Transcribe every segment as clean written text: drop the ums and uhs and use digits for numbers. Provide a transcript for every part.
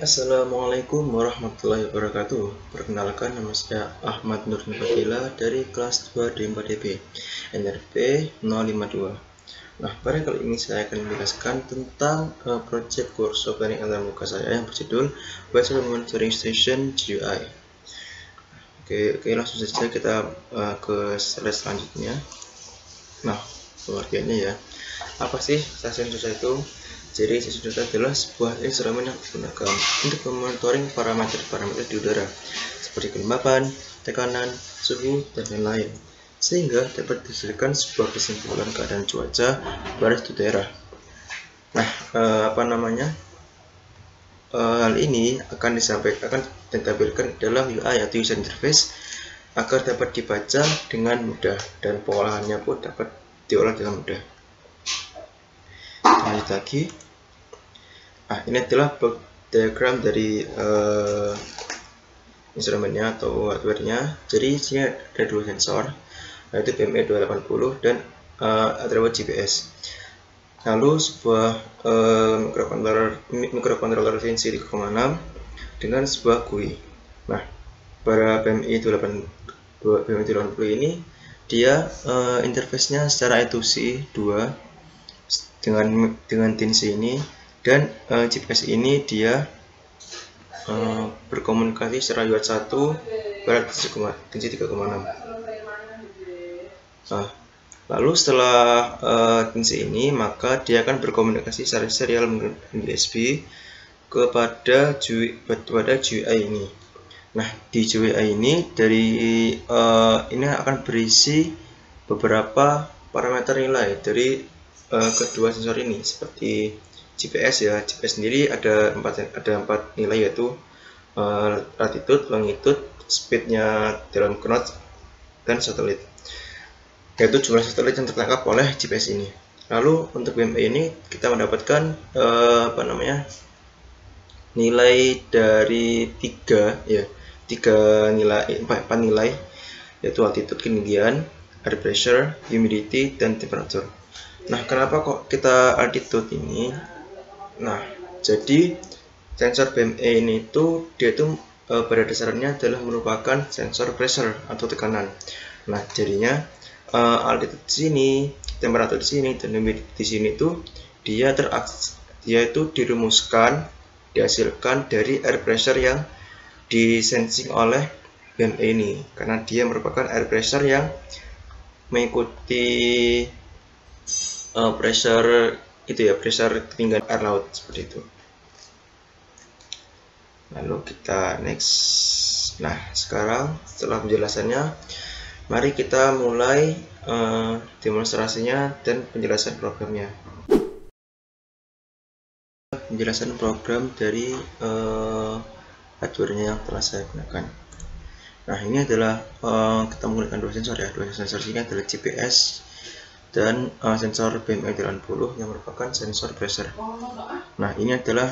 Assalamualaikum warahmatullahi wabarakatuh. Perkenalkan, nama saya Ahmad Nur Fatila dari kelas 2 D4DB NRP 052. Nah, pada kali ini saya akan menjelaskan tentang project workshop teknik antar muka saya yang berjudul Vessel Monitoring Station GUI. Oke, langsung saja kita ke slide selanjutnya. Nah, pengertiannya ya. Apa sih stasiun cuaca itu? Jadi stasiun cuaca adalah sebuah instrumen yang digunakan untuk memonitoring parameter-parameter di udara seperti kelembapan, tekanan, suhu, dan lain-lain, sehingga dapat dihasilkan sebuah kesimpulan keadaan cuaca pada suatu daerah. Nah, hal ini akan ditampilkan dalam UI atau user interface agar dapat dibaca dengan mudah dan pengolahannya pun dapat diolah dengan mudah. Lanjut lagi. Nah, ini adalah diagram dari instrumennya atau hardware-nya. Jadi sini ada dua sensor, yaitu BME 280 dan Adrewat GPS. Lalu sebuah microcontroller VNC 3.6 dengan sebuah GUI. Nah, pada BME 280 ini dia interface-nya secara I2C 2 dengan TINC ini, dan GPS ini dia berkomunikasi secara UART 1 pada TINC 3.6. Lalu setelah TINC ini, maka dia akan berkomunikasi secara serial menggunakan USB kepada GUI ini. Nah, di GUI ini ini akan berisi beberapa parameter nilai dari kedua sensor ini, seperti GPS ya. GPS sendiri ada empat nilai, yaitu latitude, longitude, speednya dalam knot, dan satelit, yaitu jumlah satelit yang tertangkap oleh GPS ini. Lalu untuk BME ini kita mendapatkan nilai dari empat nilai, yaitu altitude, ketinggian, air pressure, humidity, dan temperature. Nah, kenapa kok kita altitude ini? Nah, jadi sensor BME ini dia pada dasarnya adalah merupakan sensor pressure atau tekanan. Nah, jadinya altitude di sini, temperatur di sini, dan humidity di sini dia itu dihasilkan dari air pressure yang disensing oleh BME ini, karena dia merupakan air pressure yang mengikuti pressure ketinggian air laut, seperti itu. Lalu kita next. Nah, sekarang setelah penjelasannya, mari kita mulai demonstrasinya dan penjelasan programnya. Penjelasan program dari hardware-nya yang telah saya gunakan. Nah, ini adalah kita menggunakan dua sensor ya. Dua sensor ini adalah GPS dan sensor BME 80 yang merupakan sensor pressure. Nah, ini adalah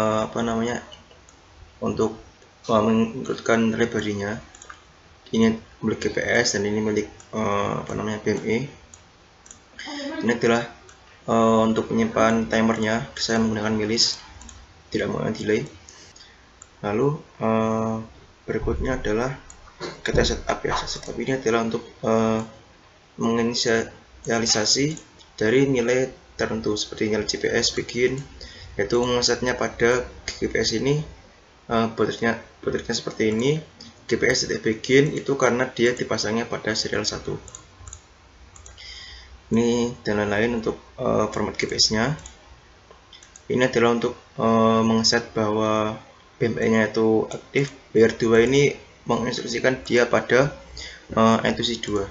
untuk mengikutkan library-nya. Ini milik GPS dan ini milik BME. Ini adalah untuk menyimpan timernya, saya menggunakan milis, tidak menggunakan delay. Lalu berikutnya adalah kita setup ya. Setup ini adalah untuk menginisialisasi dari nilai tertentu, seperti nilai GPS begin, yaitu ngesetnya pada GPS ini baterainya seperti ini. GPS begin itu karena dia dipasangnya pada serial 1. Ini dan lain-lain untuk format GPS-nya. Ini adalah untuk mengeset bahwa BME-nya itu aktif. BR2 ini menginstruksikan dia pada I2C 2.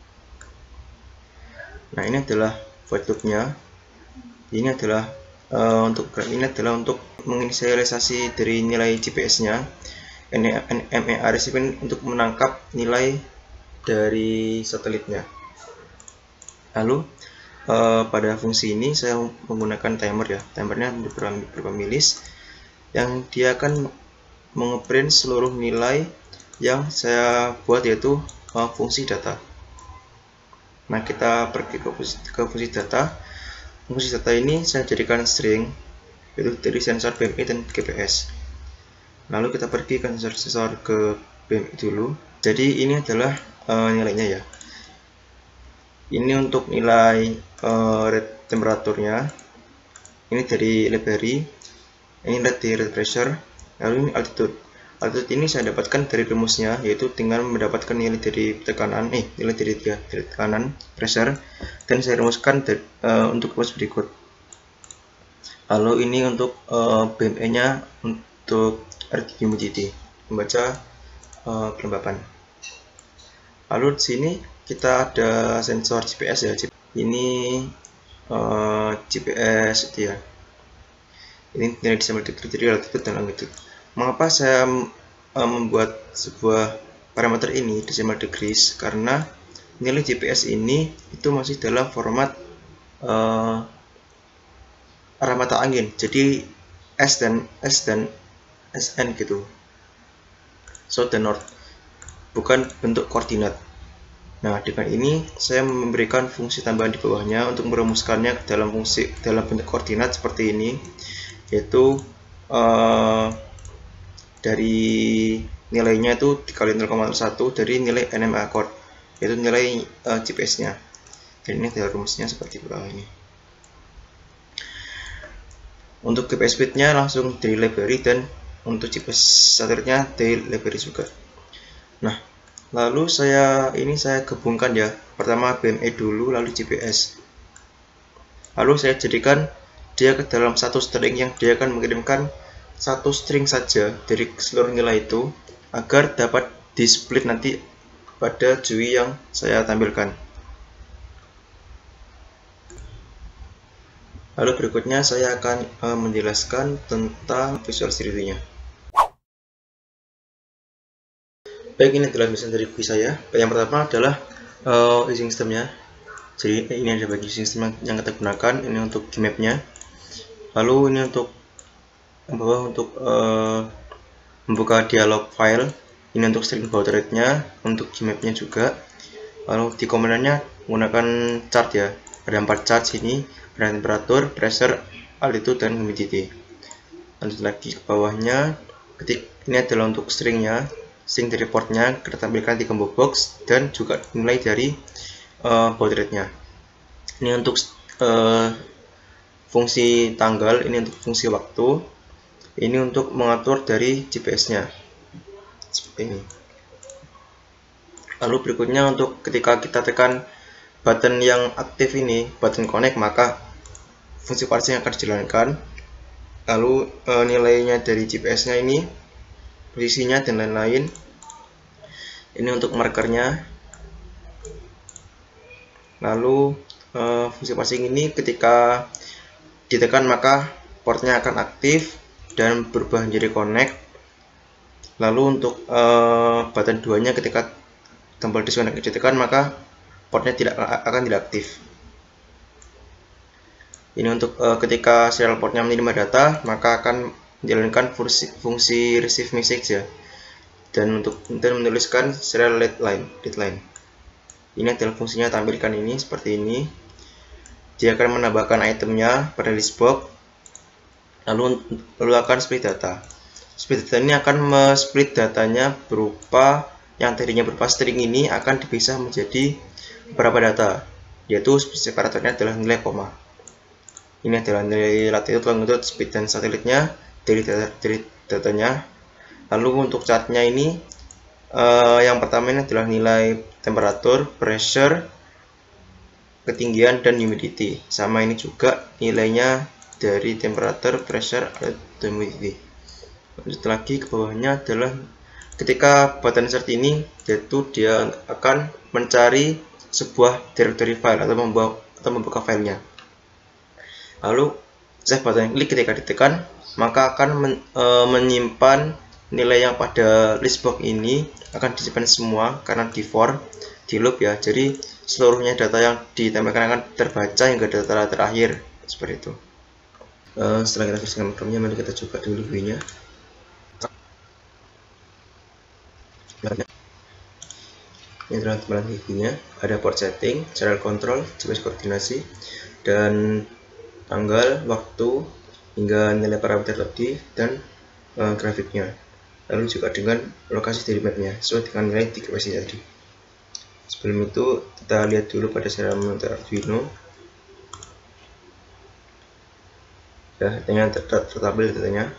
Nah, ini adalah void loop-nya. Ini adalah untuk menginisialisasi dari nilai GPS-nya. MER untuk menangkap nilai dari satelitnya. Lalu pada fungsi ini saya menggunakan timer ya. Timernya berupa milis yang dia akan mengeprint seluruh nilai yang saya buat, yaitu fungsi data. Nah, kita pergi ke fungsi data. Fungsi data ini saya jadikan string, yaitu dari sensor BME dan GPS. Lalu kita pergi ke sensor ke BMI dulu. Jadi ini adalah nilainya ya. Ini untuk nilai temperaturnya. Ini dari library. Ini dari red pressure. Lalu ini altitude. Altitude ini saya dapatkan dari rumusnya, yaitu tinggal mendapatkan nilai dari tekanan, nilai dari tekanan pressure, dan saya rumuskan untuk rumus berikut. Lalu ini untuk BME-nya untuk humidity, membaca kelembapan. Lalu di sini kita ada sensor GPS ya. Ini GPS itu ya. Ini nilai decimal degree, jadi altitude dan longitude. Mengapa saya membuat sebuah parameter ini decimal degrees? Karena nilai GPS ini itu masih dalam format arah mata angin, jadi S dan SN gitu, south dan north, bukan bentuk koordinat. Nah, dengan ini saya memberikan fungsi tambahan di bawahnya untuk merumuskannya dalam bentuk koordinat seperti ini, yaitu dari nilainya itu dikali 0,1 dari nilai NMA chord, yaitu nilai GPS-nya. Dan ini adalah rumusnya seperti bawah ini. Untuk GPS speed-nya langsung dari library, dan untuk GPS satelitnya dari library juga. Nah, lalu saya gabungkan ya. Pertama BME dulu, lalu GPS. Lalu saya jadikan dia ke dalam satu string yang dia akan mengirimkan satu string saja dari seluruh nilai itu, agar dapat di split nanti pada GUI yang saya tampilkan. Lalu berikutnya saya akan menjelaskan tentang Visual Studio-nya. Baik, ini adalah misalnya dari GUI saya. Yang pertama adalah using system-nya. Jadi ini ada bagi sistem yang kita gunakan. Ini untuk Gmap-nya. Lalu ini untuk yang bawah untuk membuka dialog file. Ini untuk string baud rate-nya, untuk Gmap-nya juga. Lalu di komandannya menggunakan chart ya. Ada 4 chart sini, ada temperatur, pressure, altitude, dan humidity. Lanjut lagi ke bawahnya, ini adalah untuk stringnya, string dari portnya kita tampilkan di combo box, dan juga nilai dari baud rate-nya. Ini untuk fungsi tanggal, ini untuk fungsi waktu, ini untuk mengatur dari GPS-nya seperti ini. Lalu berikutnya untuk ketika kita tekan button yang aktif ini, button connect, maka fungsi parsing akan dijalankan. Lalu nilainya dari GPS-nya ini, posisinya dan lain-lain. Ini untuk markernya. Lalu fungsi parsing ini ketika ditekan maka portnya akan aktif dan berubah menjadi connect. Lalu untuk button 2-nya ketika tombol disconnect ditekan maka portnya akan tidak aktif. Ini untuk ketika serial portnya menerima data maka akan menjalankan fungsi receive message ya, dan menuliskan serial deadline. Ini adalah fungsinya, tampilkan ini seperti ini. Dia akan menambahkan itemnya pada list box, lalu akan split data. Split data ini akan split datanya berupa yang tadinya berupa string ini akan dipisah menjadi beberapa data, yaitu separatornya adalah nilai koma. Ini adalah nilai latitude, longitude, speed, dan satelitnya dari datanya. Lalu untuk chartnya ini yang pertama ini adalah nilai temperatur, pressure, ketinggian, dan humidity. Sama ini juga nilainya dari temperatur, pressure, dan humidity. Lanjut lagi ke bawahnya adalah ketika button insert ini, yaitu dia akan mencari sebuah directory file atau membuka filenya. Lalu save button klik ketika ditekan maka akan menyimpan nilai yang pada list box ini, akan disimpan semua karena di for di loop ya. Jadi seluruhnya data yang ditempelkan akan terbaca hingga data terakhir seperti itu. Setelah kita bersihkan programnya, mari kita coba dulu GUI-nya. Ini adalah tampilan GUI-nya. Ada port setting, serial control, GPS koordinasi, dan tanggal, waktu, hingga nilai parameter lebih, dan grafiknya. lalu juga dengan lokasi dari mapnya sesuai dengan nilai 3 pasti tadi. Sebelum itu kita lihat dulu pada cara menonton Arduino. Ya, datanya tertampil datanya.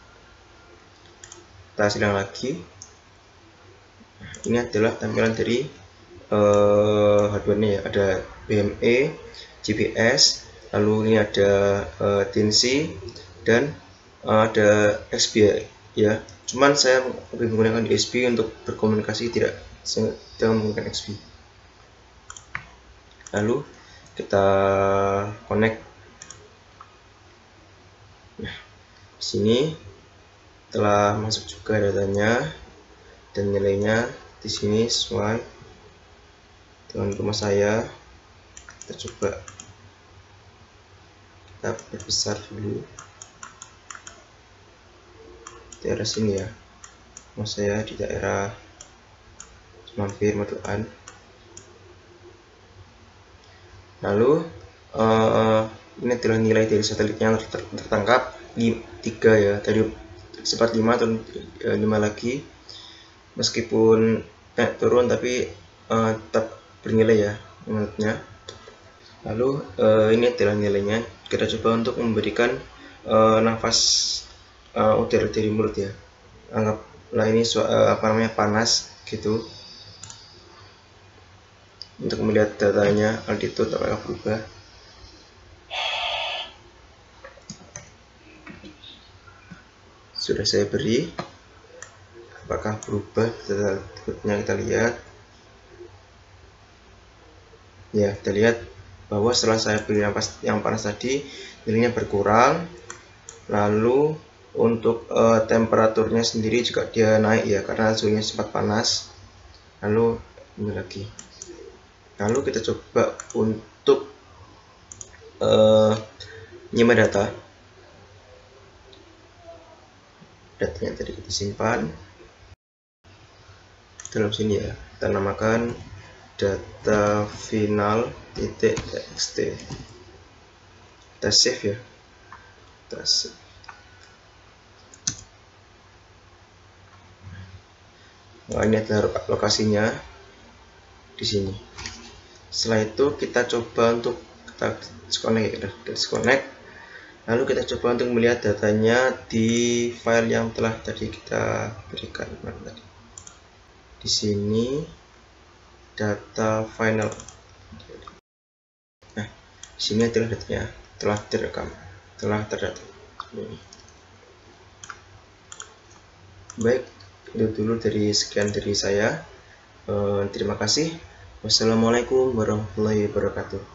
Kita silang lagi. Ini adalah tampilan dari hardware-nya ya, ada BME, GPS, lalu ini ada TNC dan ada XP ya. Cuman saya lebih menggunakan USB untuk berkomunikasi, tidak menggunakan XP. Lalu kita connect. Nah, di sini telah masuk juga datanya dan nilainya di sini sesuai dengan rumah saya. Kita coba kita perbesar dulu daerah sini ya. Rumah saya di daerah Mampir Maduan. Lalu ini adalah nilai dari satelit yang tertangkap 3 ya, tadi sempat 5 atau 5 lagi, meskipun turun tapi tetap bernilai ya menurutnya. Lalu ini adalah nilainya. Kita coba untuk memberikan nafas udara dari mulut ya, anggaplah ini panas gitu. Untuk melihat datanya altitude apakah berubah. Sudah saya beri, apakah berubah altitude-nya, kita lihat ya. Kita lihat bahwa setelah saya beri nafas yang panas tadi, nilainya berkurang. Lalu untuk temperaturnya sendiri juga dia naik ya, karena suhunya sempat panas. Lalu ini lagi. Lalu kita coba untuk menyimak datanya tadi kita simpan dalam sini ya. Kita namakan data final.txt. Kita save ya. Kita save. Nah, ini adalah lokasinya di sini. Setelah itu kita coba untuk kita disconnect. Lalu kita coba untuk melihat datanya di file yang telah tadi kita berikan tadi. Di sini data final. Nah, di sini adalah datanya telah direkam, telah terdata. Baik, itu dulu sekian dari saya. Terima kasih. Wassalamualaikum warahmatullahi wabarakatuh.